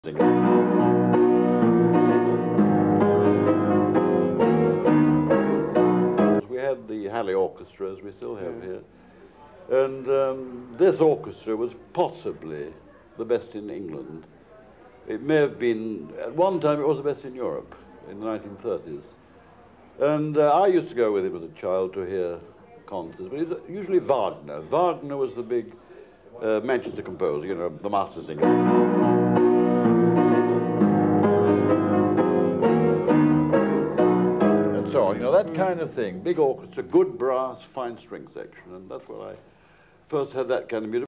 We had the Hallé orchestra, as we still have here, and this orchestra was possibly the best in England. It may have been, at one time it was the best in Europe in the 1930s. And I used to go with it as a child to hear concerts, but it was usually Wagner. Wagner was the big Manchester composer, you know, the master singer. So on, you know, that kind of thing, big orchestra, good brass, fine string section, and that's where I first had that kind of music.